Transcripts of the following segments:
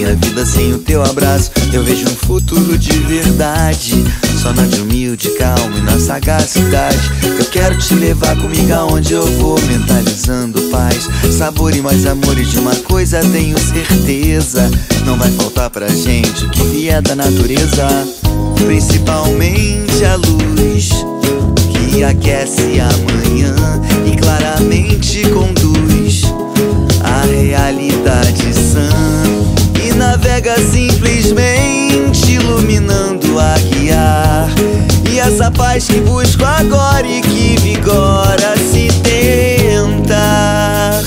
minha vida sem o teu abraço. Eu vejo um futuro de verdade, só na de humilde, calma e na sagacidade. Eu quero te levar comigo aonde eu vou, mentalizando paz, sabor e mais amor. E de uma coisa tenho certeza, não vai faltar pra gente o que vier da natureza. Principalmente a luz que aquece a manhã e claramente conduz a realidade sã, e navega simplesmente iluminando a guiar. E essa paz que busco agora e que vigora se tentar.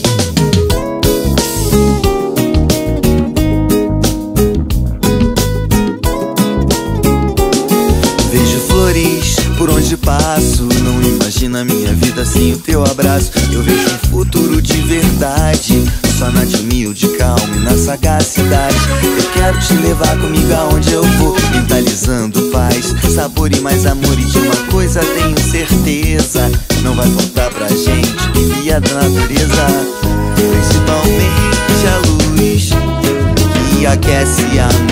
Vejo flores por onde passo, não imagina minha vida sem o teu abraço. Eu vejo um futuro de verdade, só na de humilde, calma e na sagacidade. Eu quero te levar comigo aonde eu vou, mentalizando paz, sabor e mais amor. E de uma coisa tenho certeza, não vai faltar pra gente o que vier da natureza. Principalmente a luz que aquece a